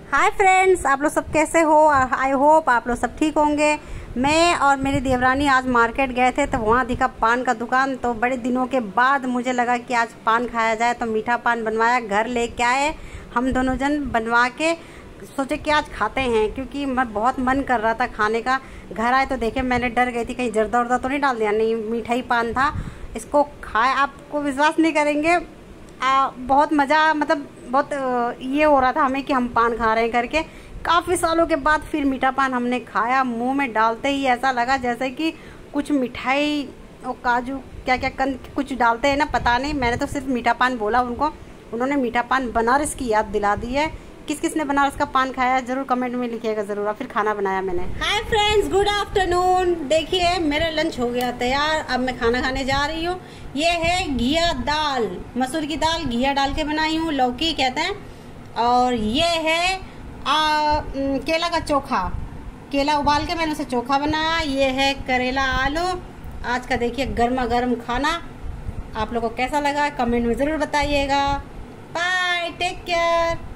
Hi friends, आप लोग सब कैसे हो? आई होप आप लोग सब ठीक होंगे। मैं और मेरी देवरानी आज मार्केट गए थे तो वहाँ दिखा पान का दुकान। तो बड़े दिनों के बाद मुझे लगा कि आज पान खाया जाए, तो मीठा पान बनवाया, घर लेके आए। हम दोनों जन बनवा के सोचे कि आज खाते हैं, क्योंकि मैं बहुत मन कर रहा था खाने का। घर आए तो देखे, मैंने डर गई थी कहीं जर्दा उर्दा तो नहीं डाल दिया। नहीं, मीठा ही पान था। इसको खाए, आपको विश्वास नहीं करेंगे, बहुत मज़ा, मतलब बहुत ये हो रहा था हमें कि हम पान खा रहे हैं करके। काफ़ी सालों के बाद फिर मीठा पान हमने खाया। मुंह में डालते ही ऐसा लगा जैसे कि कुछ मिठाई और काजू क्या क्या कंद कुछ डालते हैं ना, पता नहीं। मैंने तो सिर्फ मीठा पान बोला उनको, उन्होंने मीठा पान बनारस की याद दिला दी है। किस किस ने बनारस का पान खाया है जरूर कमेंट में लिखिएगा ज़रूर। और फिर खाना बनाया मैंने। Hi friends, good afternoon. देखिए मेरा लंच हो गया तैयार, अब मैं खाना खाने जा रही हूँ। ये है घिया दाल, मसूर की दाल घिया डाल के बनाई हूँ, लौकी कहते हैं। और ये है केला का चोखा, केला उबाल के मैंने उसे चोखा बनाया। ये है करेला आलू। आज का देखिए गर्मा गर्म खाना। आप लोगों को कैसा लगा कमेंट में ज़रूर बताइएगा। Bye, take care.